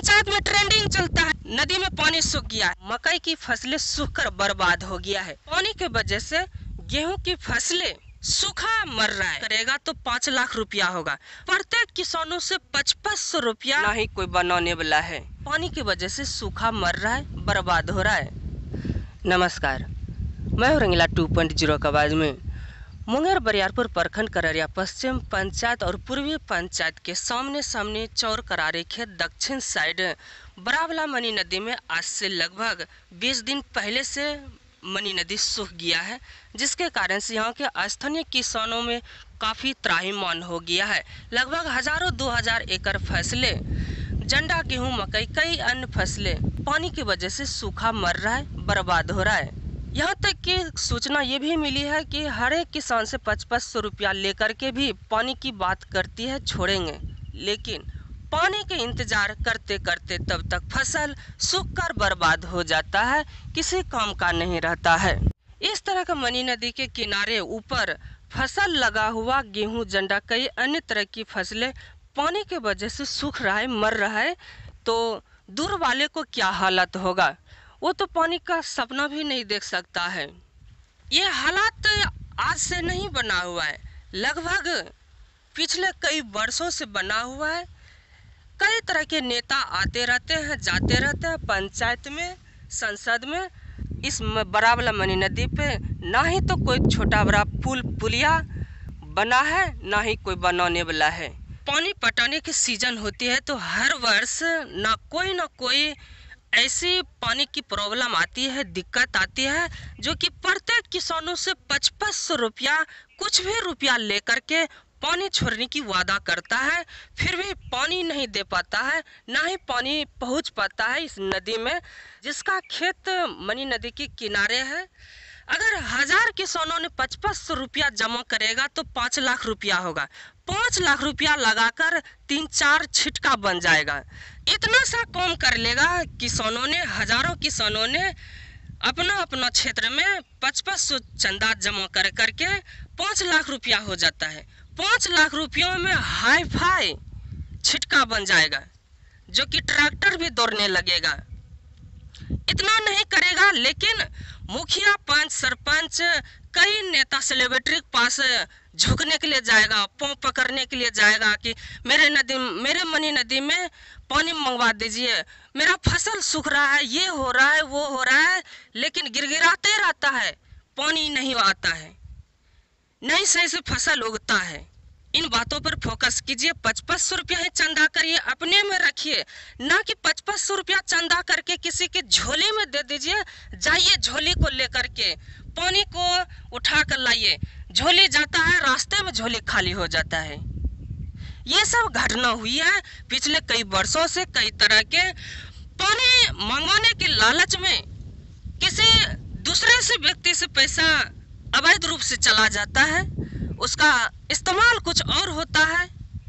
पंचायत में ट्रेंडिंग चलता है, नदी में पानी सूख गया है, मकई की फसलें सूखकर बर्बाद हो गया है। पानी की वजह से गेहूं की फसलें सूखा मर रहा है। करेगा तो 5 लाख रुपया होगा। प्रत्येक किसानों से 5500 रुपया ना ही कोई बनाने वाला है। पानी की वजह से सूखा मर रहा है, बर्बाद हो रहा है। नमस्कार, मैं हूं रंगीला 2.0 की आवाज में। मुंगेर बरियारपुर प्रखंड कररिया पश्चिम पंचायत और पूर्वी पंचायत के सामने सामने चौर करारे खेत दक्षिण साइड बरावला मनी नदी में आज से लगभग 20 दिन पहले से मनी नदी सूख गया है, जिसके कारण से यहाँ के स्थानीय किसानों में काफ़ी त्राहिमाम हो गया है। लगभग हजारों 2000 एकड़ फसलें, जंडा, गेहूं, मकई, कई अन्य फसलें पानी की वजह से सूखा मर रहा है, बर्बाद हो रहा है। यहाँ तक कि सूचना ये भी मिली है कि हर एक किसान से 5500 रुपया लेकर के भी पानी की बात करती है छोड़ेंगे, लेकिन पानी के इंतजार करते करते तब तक फसल सूखकर बर्बाद हो जाता है, किसी काम का नहीं रहता है। इस तरह का मनी नदी के किनारे ऊपर फसल लगा हुआ गेहूं, जंडा, कई अन्य तरह की फसलें पानी के वजह से सूख रहा है, मर रहा है, तो दूर वाले को क्या हालत होगा, वो तो पानी का सपना भी नहीं देख सकता है। ये हालात आज से नहीं बना हुआ है, लगभग पिछले कई वर्षों से बना हुआ है। कई तरह के नेता आते रहते हैं, जाते रहते हैं पंचायत में, संसद में। इस बरावला मनी नदी पे ना ही तो कोई छोटा बड़ा पुलिया बना है, ना ही कोई बनाने वाला है। पानी पटाने की सीजन होती है तो हर वर्ष ना कोई ऐसी पानी की प्रॉब्लम आती है, दिक्कत आती है, जो कि प्रत्येक किसानों से 5500 रुपया, कुछ भी रुपया लेकर के पानी छोड़ने की वादा करता है, फिर भी पानी नहीं दे पाता है, ना ही पानी पहुंच पाता है इस नदी में, जिसका खेत मनी नदी के किनारे है। अगर 1000 किसानों ने 5500 रुपया जमा करेगा तो 5 लाख रुपया होगा। 5 लाख रुपया लगाकर 3-4 छिटका बन जाएगा। इतना सा काम कर लेगा किसानों ने, हजारों किसानों ने अपना अपना क्षेत्र में 5500 चंदा जमा कर करके 5 लाख रुपया हो जाता है। 5 लाख रुपयों में हाई फाई छिटका बन जाएगा, जो कि ट्रैक्टर भी दौड़ने लगेगा। इतना नहीं करेगा, लेकिन मुखिया, पंच, सरपंच, कई नेता सेलिब्रिटी के पास झुकने के लिए जाएगा, पाँव पकड़ने के लिए जाएगा कि मेरे मनी नदी में पानी मंगवा दीजिए, मेरा फसल सूख रहा है, ये हो रहा है, वो हो रहा है, लेकिन गिरगिराते रहता है, पानी नहीं आता है, नहीं सही से फसल उगता है। इन बातों पर फोकस कीजिए। 5500 रुपया ही चंदा करिए, अपने में रखिए, ना कि 5500 रुपया चंदा करके किसी के झोली में दे दीजिए। जाइए झोली को लेकर के पानी को उठा कर लाइए, झोली जाता है, रास्ते में झोली खाली हो जाता है। ये सब घटना हुई है पिछले कई वर्षों से। कई तरह के पानी मंगवाने के लालच में किसी दूसरे से व्यक्ति से पैसा अवैध रूप से चला जाता है, उसका इस्तेमाल कुछ और होता है।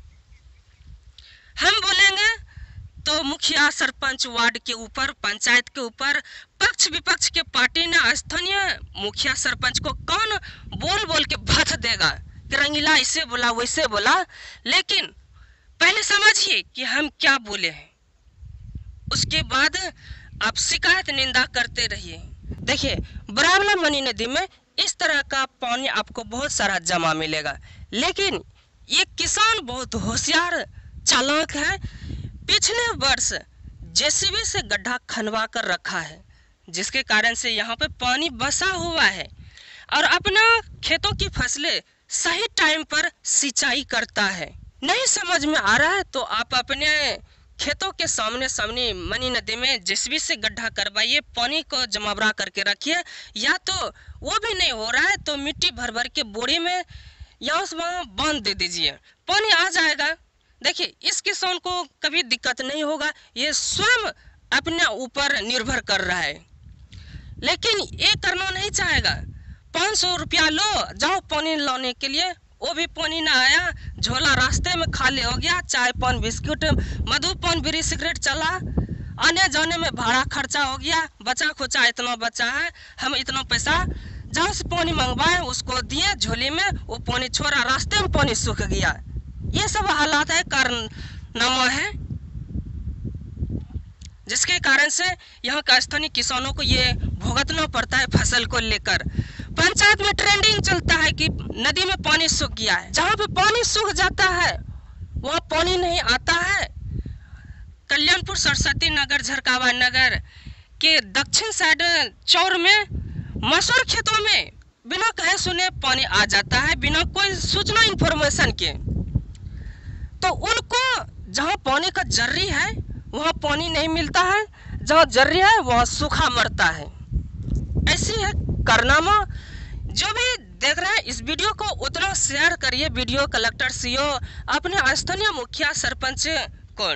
हम बोलेंगे तो मुखिया, सरपंच, वार्ड के ऊपर, पंचायत के ऊपर पक्ष विपक्ष के पार्टी ने स्थानीय मुखिया सरपंच को कौन बोल बोल के भथ देगा कि रंगीला ऐसे बोला, वैसे बोला। लेकिन पहले समझिए कि हम क्या बोले हैं, उसके बाद आप शिकायत, निंदा करते रहिए। देखिए, बरावला मनी नदी में इस तरह का पानी आपको बहुत सारा जमा मिलेगा, लेकिन ये किसान बहुत होशियार, चालाक है। पिछले वर्ष जेसीबी से गड्ढा खनवा कर रखा है, जिसके कारण से यहाँ पे पानी बसा हुआ है और अपना खेतों की फसलें सही टाइम पर सिंचाई करता है। नहीं समझ में आ रहा है तो आप अपने खेतों के सामने सामने मनी नदी में जेसीबी से गड्ढा करवाइए, पानी को जमावड़ा करके रखिए, या तो वो भी नहीं हो रहा है तो मिट्टी भर भर के बोरी में यहाँ से वहाँ बांध दे दीजिए, पानी आ जाएगा। देखिए, इस किसान को कभी दिक्कत नहीं होगा, ये स्वयं अपने ऊपर निर्भर कर रहा है। लेकिन ये करना नहीं चाहेगा। 500 रुपया लो, जाओ पानी लाने के लिए, वो भी पानी ना आया, झोला रास्ते में खाली हो गया, चाय पान बिस्कुट, मधुपान, बीड़ी सिगरेट चला, आने जाने में भाड़ा खर्चा हो गया, बचा खुचा इतना बचा है, हम इतना पैसा जहाँ से पानी मंगवाए उसको दिए झोली में, वो पानी छोड़ा, रास्ते में पानी सूख गया। ये सब हालात है, कारनामा है। जिसके कारण से यहाँ का स्थानीय किसानों को ये भुगतना पड़ता है फसल को लेकर। पंचायत में ट्रेंडिंग चलता है कि नदी में पानी सूख गया है। जहाँ पे पानी सूख जाता है वहाँ पानी नहीं आता है। कल्याणपुर, सरस्वती नगर, झरकावा नगर के दक्षिण साइड चौर में मसूर खेतों में बिना कहे सुने पानी आ जाता है, बिना कोई सूचना इंफॉर्मेशन के। तो उनको जहाँ पानी का जरूरी है वहाँ पानी नहीं मिलता है, जहाँ जरूरी है वहाँ सूखा मरता है। ऐसी है कारनामा। जो भी देख रहे हैं इस वीडियो को उतना शेयर करिए। वीडियो कलेक्टर, सीओ, अपने स्थानीय मुखिया, सरपंच कौन।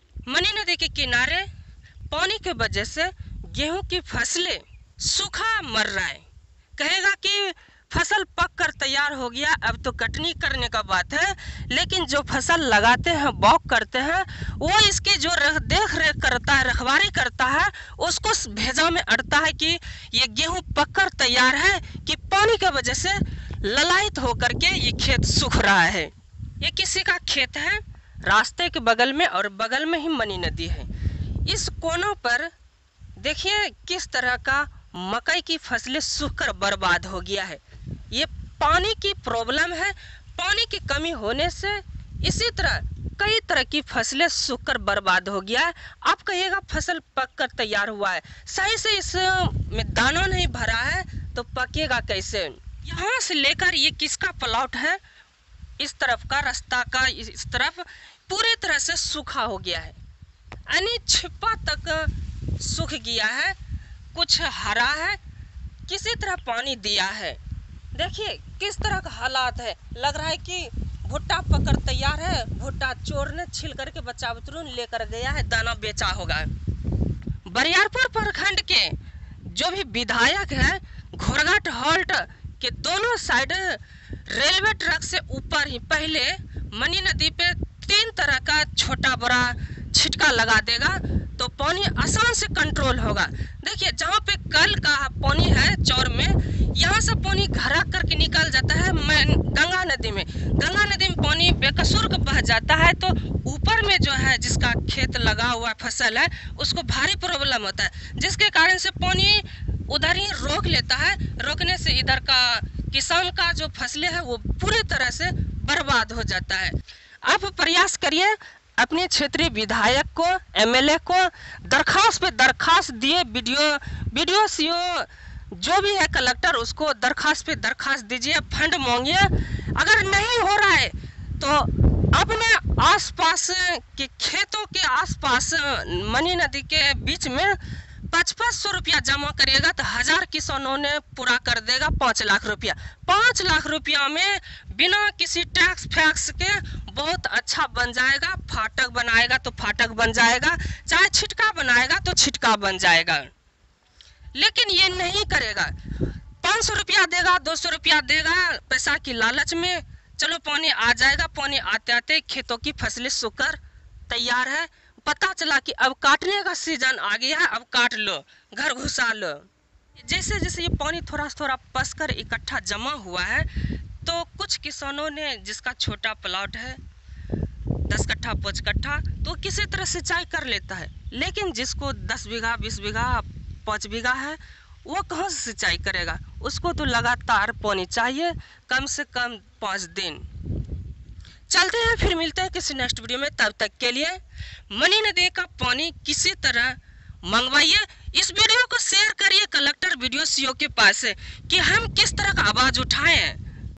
मनी नदी के किनारे पानी के वजह से गेहूं की फसलें सूखा मर रहा है। कहेगा कि फसल पक कर तैयार हो गया, अब तो कटनी करने का बात है, लेकिन जो फसल लगाते हैं, बौक करते हैं, वो इसकी जो देख रेख करता है, रखवारी करता है, उसको भेजा में अड़ता है कि ये गेहूं पक कर तैयार है कि पानी की वजह से ललायत होकर के ये खेत सूख रहा है। ये किसी का खेत है रास्ते के बगल में, और बगल में ही मनी नदी है। इस कोनों पर देखिए किस तरह का मकई की फसलें सूखकर बर्बाद हो गया है। ये पानी की प्रॉब्लम है। पानी की कमी होने से इसी तरह कई तरह की फसलें सूखकर बर्बाद हो गया है। आप कहिएगा फसल पककर तैयार हुआ है, सही से इसमें दाना नहीं भरा है तो पकेगा कैसे। यहाँ से लेकर ये किसका प्लॉट है, इस तरफ का रास्ता का इस तरफ पूरी तरह से सूखा हो गया है, यानी छिपा तक सूख गया है। कुछ हरा है, किसी तरह पानी दिया है। देखिए किस तरह का हालात है। लग रहा है कि भुट्टा पकड़ तैयार है, भुट्टा चोर ने छिल करके बच्चा बुतरून लेकर गया है, दाना बेचा होगा। बरियारपुर प्रखंड के जो भी विधायक है, घोरघाट हॉल्ट के दोनों साइड रेलवे ट्रैक से ऊपर ही पहले मनी नदी पे 3 तरह का छोटा बड़ा छिटका लगा देगा तो पानी आसान से कंट्रोल होगा। देखिए जहाँ पे कल का पानी है चौर में, यहाँ से पानी घरा करके निकल जाता है गंगा नदी में। गंगा नदी में पानी बेकसूर का बह जाता है, तो ऊपर में जो है जिसका खेत लगा हुआ फसल है उसको भारी प्रॉब्लम होता है, जिसके कारण से पानी उधर ही रोक लेता है। रोकने से इधर का किसान का जो फसलें है वो पूरी तरह से बर्बाद हो जाता है। आप प्रयास करिए अपने क्षेत्रीय विधायक को, एमएलए को दरखास्त पे दरखास्त दिए, वीडियो सीओ जो भी है कलेक्टर, उसको दरखास्त पे दरखास्त दीजिए, फंड मांगिए। अगर नहीं हो रहा है तो अपने आसपास के खेतों के आसपास मनी नदी के बीच में 500 रुपया जमा करिएगा तो 1000 किसानों ने पूरा कर देगा 5 लाख रुपया। 5 लाख रुपया में बिना किसी टैक्स फैक्स के बहुत अच्छा बन जाएगा। फाटक बनाएगा तो फाटक बन जाएगा, चाहे छिटका बनाएगा तो छिटका बन जाएगा। लेकिन ये नहीं करेगा, 500 रुपया देगा, 200 रुपया देगा, पैसा की लालच में चलो पानी आ जाएगा। पानी आते आते खेतों की फसलें सूखकर तैयार है। पता चला कि अब काटने का सीजन आ गया है, अब काट लो, घर घुसा लो। जैसे जैसे ये पानी थोड़ा थोड़ा पसकर इकट्ठा जमा हुआ है तो कुछ किसानों ने, जिसका छोटा प्लॉट है 10 कट्ठा 5 कट्ठा, तो किसी तरह सिंचाई कर लेता है। लेकिन जिसको 10 बीघा 20 बीघा 5 बीघा है वो कहाँ से सिंचाई करेगा। उसको तो लगातार पानी चाहिए, कम से कम 5 दिन। चलते हैं, फिर मिलते हैं किसी नेक्स्ट वीडियो में। तब तक के लिए मनी नदी का पानी किसी तरह मंगवाइए। इस वीडियो को शेयर करिए कलेक्टर, वीडियो सीओ के पास कि हम किस तरह का आवाज उठाएं।